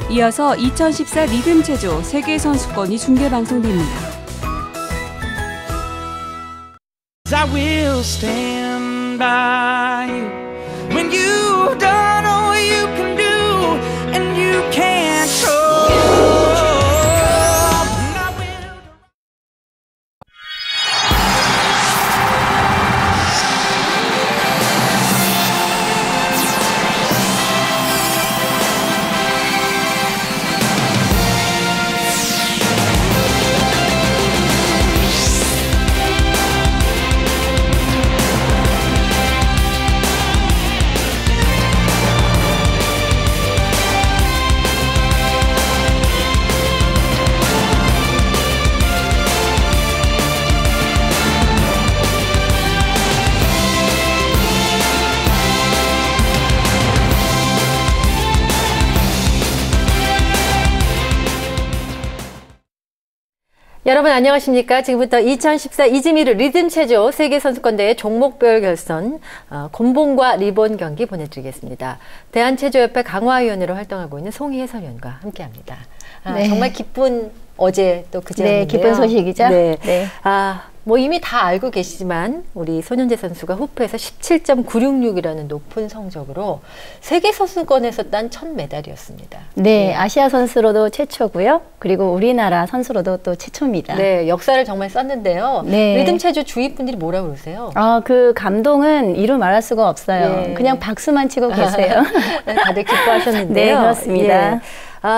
이어서 2014 리듬 체조 세계선수권이 중계방송됩니다. I will stand by you when you've done all you can do and you can't show. 여러분 안녕하십니까? 지금부터 2014 이즈미르 리듬 체조 세계선수권대회 종목별 결선 곤봉과 리본 경기 보내드리겠습니다. 대한체조협회 강화위원으로 활동하고 있는 송희 해설위원과 함께합니다. 네. 정말 기쁜 어제 또 그제였는데요. 네, 기쁜 소식이죠. 네. 네. 뭐 이미 다 알고 계시지만 우리 손현재 선수가 후프에서 17.966이라는 높은 성적으로 세계선수권에서 딴 첫 메달이었습니다. 네, 아시아 선수로도 최초고요. 그리고 우리나라 선수로도 또 최초입니다. 네, 역사를 정말 썼는데요. 네. 리듬 체조 주위 분들이 뭐라고 그러세요? 그 감동은 이루 말할 수가 없어요. 예. 그냥 박수만 치고 계세요. 다들 기뻐하셨는데요. 네, 그렇습니다. 예.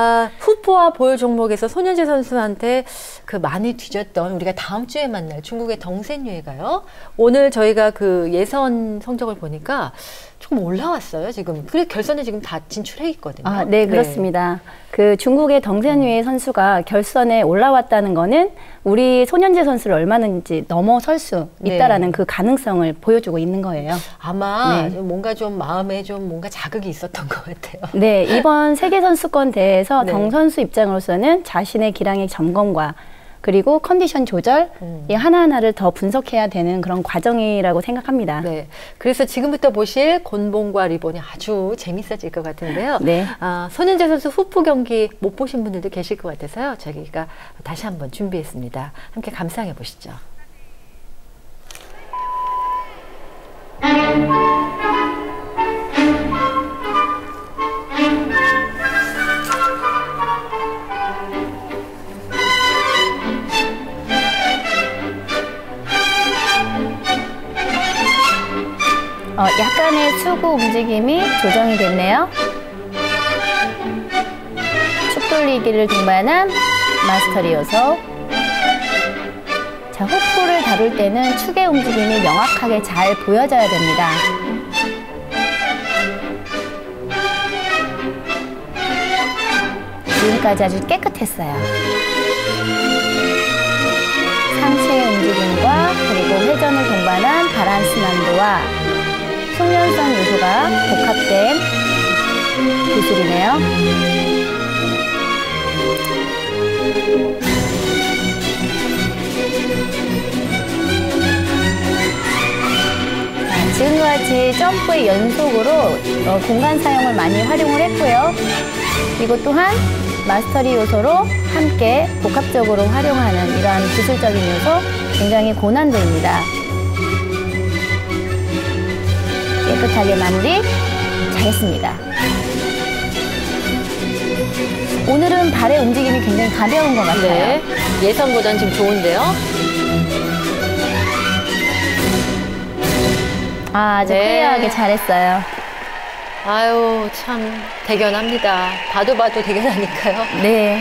후프와 볼 종목에서 손현재 선수한테 그 많이 뒤졌던 우리가 다음 주에 만날 중국의 덩센유에가요. 오늘 저희가 그 예선 성적을 보니까 조금 올라왔어요, 지금. 그래 결선에 지금 다 진출해 있거든요. 네, 그렇습니다. 그 중국의 덩센유에 선수가 결선에 올라왔다는 거는 우리 손현재 선수를 얼마든지 넘어설 수 있다라는 그 가능성을 보여주고 있는 거예요. 아마 뭔가 좀 마음에 좀 뭔가 자극이 있었던 것 같아요. 네, 이번 세계선수권 대회에서 덩 선수 입장으로서는 자신의 기량의 점검과 그리고 컨디션 조절 이 하나하나를 더 분석해야 되는 그런 과정이라고 생각합니다. 네, 그래서 지금부터 보실 곤봉과 리본이 아주 재밌어질 것 같은데요. 네. 손현재 선수 후프 경기 못 보신 분들도 계실 것 같아서요. 저희가 다시 한번 준비했습니다. 함께 감상해 보시죠. 약간의 수구 움직임이 조정이 됐네요. 축 돌리기를 동반한 마스터리 요소. 자, 후프를 다룰 때는 축의 움직임이 명확하게 잘 보여져야 됩니다. 지금까지 아주 깨끗했어요. 상체의 움직임과 그리고 회전을 동반한 바란스 난도와 숙련성 요소가 복합된 기술이네요. 지금과 같이 점프의 연속으로 공간 사용을 많이 활용을 했고요. 그리고 또한 마스터리 요소로 함께 복합적으로 활용하는 이러한 기술적인 요소 굉장히 고난도입니다. 깨끗하게 마무리 잘했습니다. 오늘은 발의 움직임이 굉장히 가벼운 것 같아요. 네, 예선보다는 지금 좋은데요. 아주 클리어하게 잘했어요. 아유, 참 대견합니다. 봐도 대견하니까요. 네.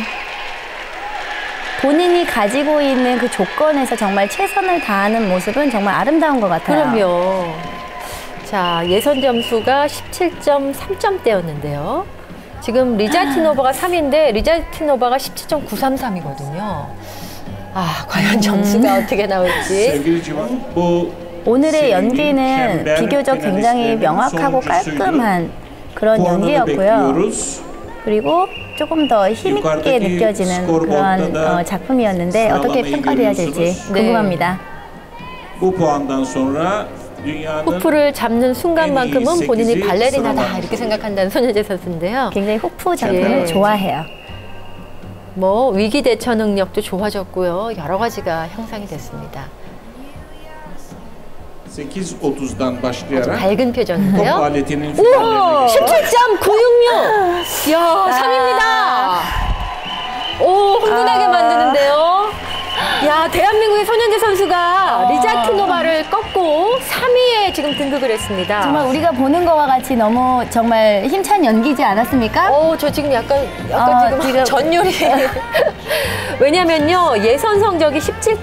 본인이 가지고 있는 그 조건에서 정말 최선을 다하는 모습은 정말 아름다운 것 같아요. 그럼요. 자, 예선 점수가 17.3점대였는데요. 지금 리자티노바가 3위인데 리자티노바가 17.933이거든요. 과연 점수가 어떻게 나올지. 오늘의 연기는 비교적 굉장히 명확하고 깔끔한 그런 연기였고요. 그리고 조금 더 힘있게 느껴지는 그런 작품이었는데 어떻게 평가를 해야 될지 궁금합니다. Bu puandan sonra 후프를 잡는 순간만큼은 본인이 발레리나다 이렇게 생각한다는 손예재 선수인데요. 굉장히 후프 작품을 예. 좋아해요. 뭐 위기 대처 능력도 좋아졌고요. 여러 가지가 형성이 됐습니다. 8.30'dan başlayarak 밝은 top 표정인데요. aletinin finallerine 17.966! 야, 3입니다. 오, 흥분하게 만드는데요. 야, 대한민국의 손현재 선수가 리자키노바를 꺾고 3위에 지금 등극을 했습니다. 정말 우리가 보는 거와 같이 너무 정말 힘찬 연기지 않았습니까? 저 지금 약간 지금 전율이. 왜냐면요, 예선 성적이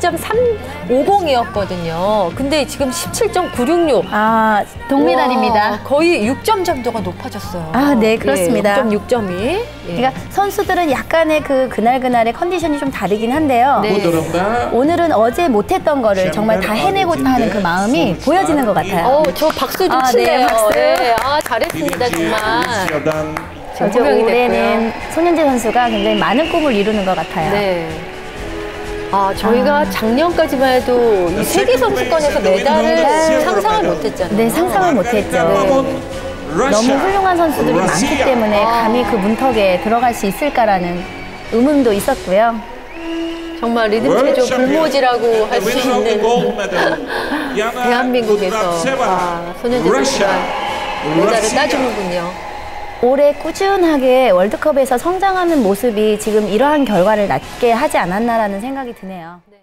17.350이었거든요. 근데 지금 17.966. 아, 동메달입니다. 와, 거의 6점 정도가 높아졌어요. 아, 네, 그렇습니다. 0.6점이. 예. 그러니까 선수들은 약간의 그날그날의 컨디션이 좀 다르긴 한데요. 네. bu durumda 오늘은 어제 못했던 거를 정말 다 해내고자 하는 그 마음이 보여지는 것 같아요. 저 박수 좀 아, 치네요. 네, 박수. 네, 잘했습니다, birinci 정말. Rusya'dan 어제 분명히 올해는 손현재 선수가 굉장히 많은 꿈을 이루는 것 같아요. 네. 저희가 작년까지만 해도 이 세계 선수권에서 메달을 상상을 못했잖아요. 네, 상상을 못했죠. 너무 훌륭한 선수들이 많기 때문에 감히 그 문턱에 들어갈 수 있을까라는 의문도 있었고요. 정말 리듬 체조 불모지라고 할 수 있는 대한민국에서 손현재 선수가 메달을 따주는군요. 올해 꾸준하게 월드컵에서 성장하는 모습이 지금 이러한 결과를 낳게 하지 않았나라는 생각이 드네요.